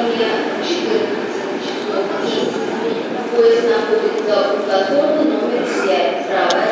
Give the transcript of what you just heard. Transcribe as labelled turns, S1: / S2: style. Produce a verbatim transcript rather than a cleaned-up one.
S1: мне четырнадцать часов десять. Поезд находится у платформы номер пять, правая